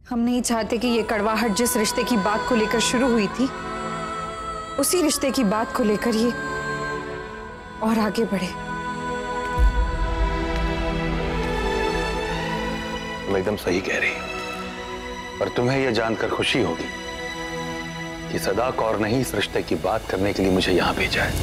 हम नहीं चाहते कि ये कड़वाहट जिस रिश्ते की बात को लेकर शुरू हुई थी, उसी रिश्ते की बात को लेकर ये और आगे बढ़े। तुम एकदम सही कह रही हो, पर तुम्हें यह जानकर खुशी होगी कि सदा कौर ने ही इस रिश्ते की बात करने के लिए मुझे यहां भेजा है।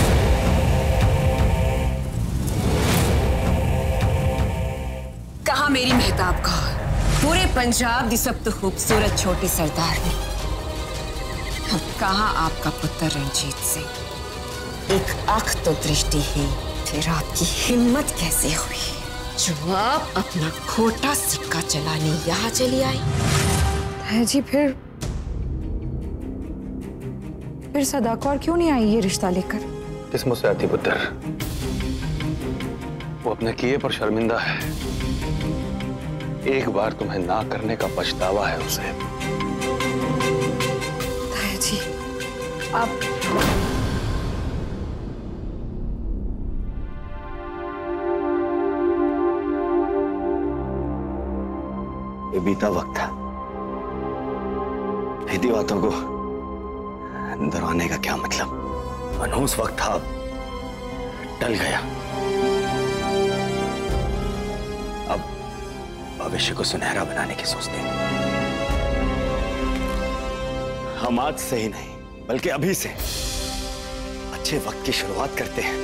कहा मेरी मेहताब कौर, पूरे पंजाब की सब तो खूबसूरत छोटी सरदार ने। अब कहा आपका पुत्र रंजीत सिंह? एक आंख तो दृष्टि है, फिर आपकी हिम्मत कैसे हुई जो आप अपना खोटा सिक्का चलाने यहाँ चली आई? है जी, फिर सदा कौर क्यों नहीं आई ये रिश्ता लेकर? किस मुझसे आती पुत्र, वो अपने किए पर शर्मिंदा है। एक बार तुम्हें ना करने का पछतावा है उसे। जी आप ये बीता वक्त था, बीती बातों को दोहराने का क्या मतलब? मनहूस वक्त था, टल गया। अब भविष्य को सुनहरा बनाने की सोचते हैं। हम आज से ही नहीं बल्कि अभी से अच्छे वक्त की शुरुआत करते हैं।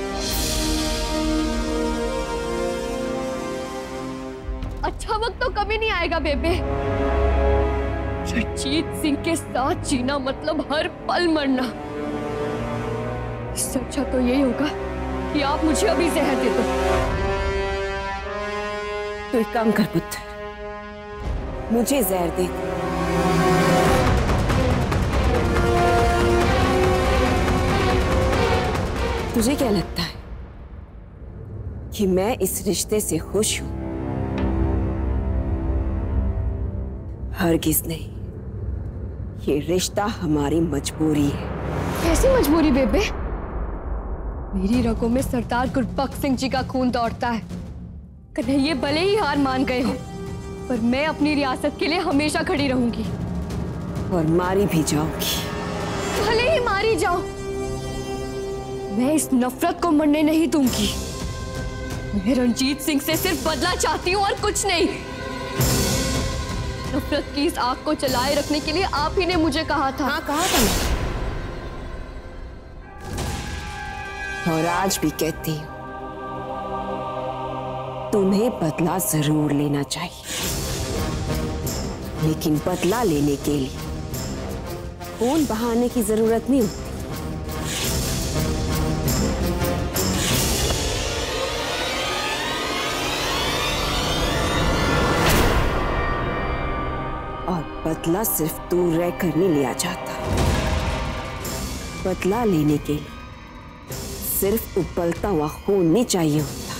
अच्छा वक्त तो कभी नहीं आएगा बेबे। रंजीत सिंह के साथ जीना मतलब हर पल मरना। इससे अच्छा तो यही होगा कि आप मुझे अभी जहर दे दो। तो एक काम कर पुत्र, मुझे जहर दे दो। तुझे क्या लगता है कि मैं इस रिश्ते से खुश हूं? हरगिज नहीं, ये रिश्ता हमारी मजबूरी है। कैसी मजबूरी बेबे? मेरी रगों में सरदार गुरबख्श सिंह जी का खून दौड़ता है। कन्हैया भले ही हार मान गए हो, पर मैं अपनी रियासत के लिए हमेशा खड़ी रहूंगी। और मारी भी जाऊंगी। भले ही मारी जाओ, मैं इस नफरत को मरने नहीं दूंगी। मैं रंजीत सिंह से सिर्फ बदला चाहती हूँ और कुछ नहीं। नफरत की इस आग को चलाए रखने के लिए आप ही ने मुझे कहा था। हाँ कहा था मैं, और आज भी कहती हूँ, तुम्हें बदला जरूर लेना चाहिए, लेकिन बदला लेने के लिए खून बहाने की जरूरत नहीं होती। और बदला सिर्फ दूर रहकर नहीं लिया जाता। बदला लेने के लिए सिर्फ उबलता हुआ खून नहीं चाहिए होता,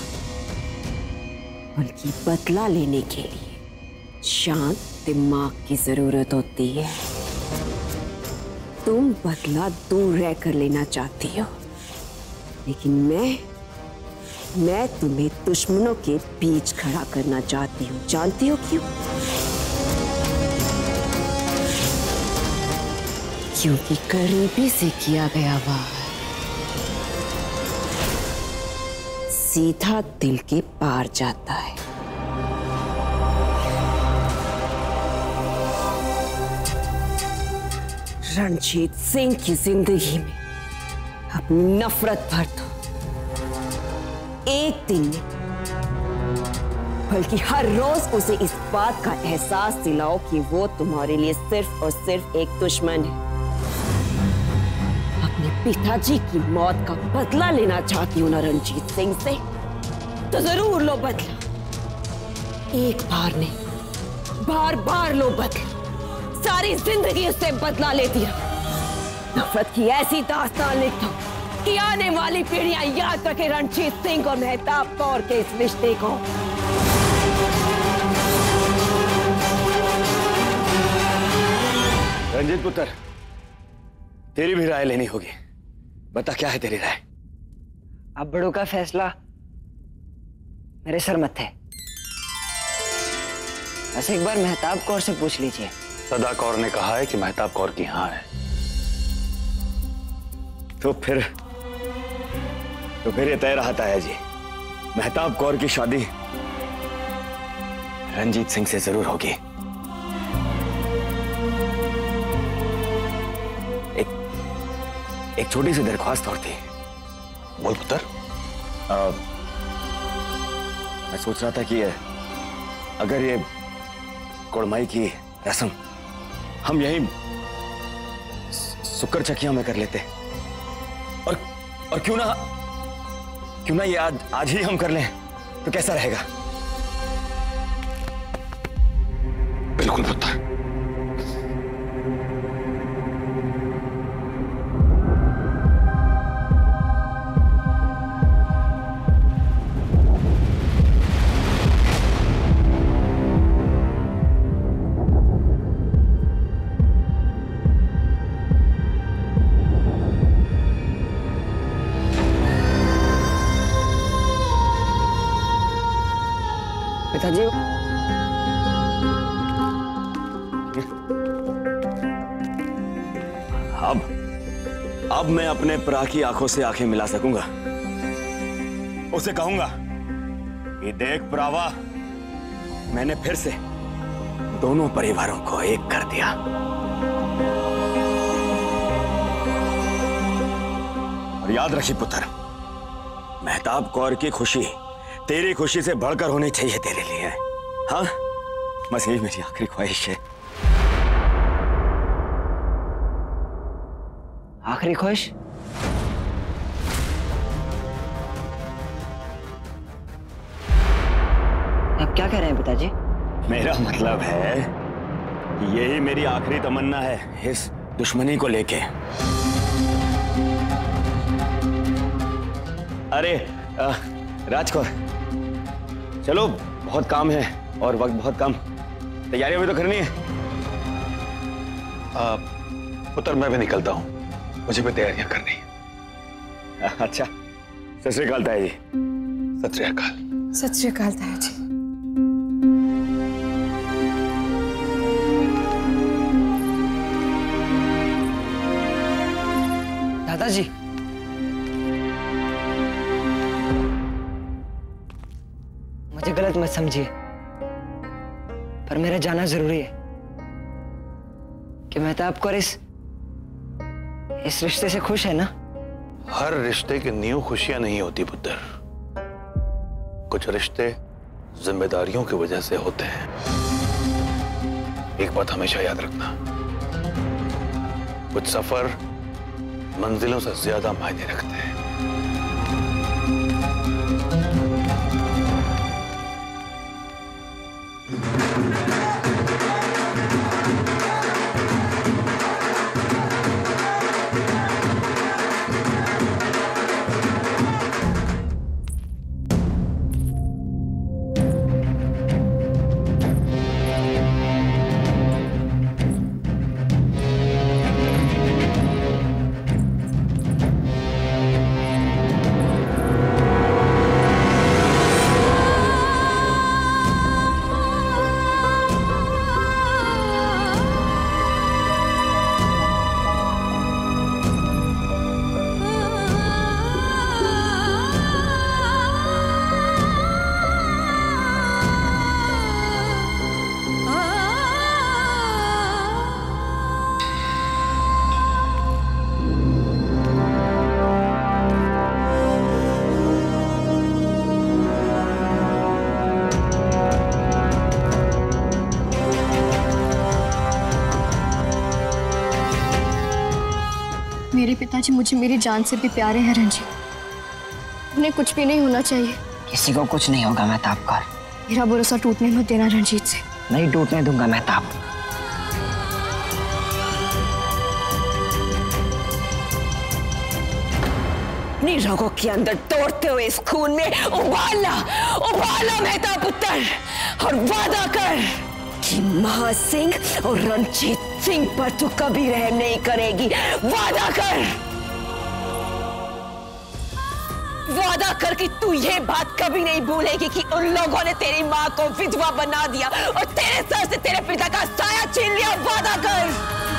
बल्कि बदला लेने के लिए शांत दिमाग की जरूरत होती है। तुम बदला दूर रहकर लेना चाहती हो, लेकिन मैं तुम्हें दुश्मनों के बीच खड़ा करना चाहती हूँ। जानती हो क्यों? क्योंकि करीबी से किया गया वार सीधा दिल के पार जाता है। रणजीत सिंह की जिंदगी में अपनी नफरत भर दो। एक दिन में बल्कि हर रोज उसे इस बात का एहसास दिलाओ कि वो तुम्हारे लिए सिर्फ और सिर्फ एक दुश्मन है। पिताजी की मौत का बदला लेना चाहती हूं ना रंजीत सिंह से, तो जरूर लो बदला। एक बार नहीं, बार बार लो बदला। सारी जिंदगी उससे बदला लेती रहो। नफरत की ऐसी दास्तान लिख दो कि आने वाली पीढ़ियां याद रखे रणजीत सिंह और मेहताब कौर के इस रिश्ते को। रंजीत पुत्र, तेरी भी राय लेनी होगी। बता क्या है तेरी राय? अब बड़ों का फैसला मेरे सर मत है। बस एक बार मेहताब कौर से पूछ लीजिए। सदा कौर ने कहा है कि मेहताब कौर की हाँ है। तो फिर ये तय रहा ताया जी, मेहताब कौर की शादी रंजीत सिंह से जरूर होगी। एक छोटी सी दरख्वास्त और थी। बोल पुत्र। मैं सोच रहा था कि अगर ये कुड़माई की रस्म हम यहीं सुक्कर चकिया में कर लेते, और क्यों ना ये आज ही हम कर लें, तो कैसा रहेगा? बिल्कुल पुत्र। पिताजी, अब मैं अपने प्रा की आंखों से आंखें मिला सकूंगा। उसे कहूंगा कि देख प्रावा, मैंने फिर से दोनों परिवारों को एक कर दिया। और याद रखिए पुत्र, मेहताब कौर की खुशी तेरी खुशी से बढ़कर होनी चाहिए तेरे लिए। हाँ, बस यही मेरी आखिरी ख्वाहिश है। आखिरी ख्वाहिश? आप क्या कह रहे हैं पिताजी? मेरा मतलब है कि यही मेरी आखिरी तमन्ना है इस दुश्मनी को लेके। अरे राजकौर, चलो, बहुत काम है और वक्त बहुत कम। तैयारियां भी तो करनी है। पुत्र, मैं भी निकलता हूं, मुझे भी तैयारियां करनी है। अच्छा, सत श्री अकाल ताया जी। सत श्री अकाल। सत श्री अकाल ताया जी। दादाजी, मुझे गलत मत समझिए, पर मेरा जाना जरूरी है कि मेहताब कौर इस रिश्ते से खुश है ना? हर रिश्ते की नींव खुशियां नहीं होती पुत्र। कुछ रिश्ते जिम्मेदारियों की वजह से होते हैं। एक बात हमेशा याद रखना, कुछ सफर मंजिलों से ज्यादा मायने रखते हैं। मेरे पिताजी मुझे मेरी जान से भी प्यारे हैं रंजीत। उन्हें कुछ भी नहीं होना चाहिए। किसी को कुछ नहीं होगा मेहताब कौर। मेरा भरोसा टूटने मत देना रंजीत से। नहीं टूटने दूंगा मेहताब। अपनी रगों के अंदर तोड़ते हुए इस खून में उबाला मेहताब पुत्र, और वादा कर कि महा सिंह और रणजीत सिंह पर तू कभी रहम नहीं करेगी। वादा कर। वादा कर कि तू ये बात कभी नहीं भूलेगी कि उन लोगों ने तेरी माँ को विधवा बना दिया और तेरे सर से तेरे पिता का साया छीन लिया। वादा कर।